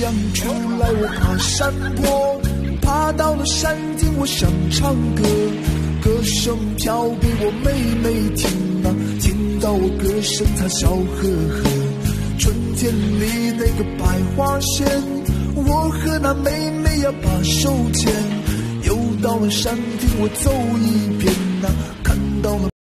阳出来，我爬山坡，爬到了山顶，我想唱歌，歌声飘给我妹妹听啊，听到我歌声她笑呵呵。春天里那个百花鲜，我和那妹妹呀把手牵，又到了山顶，我走一遍啊，看到了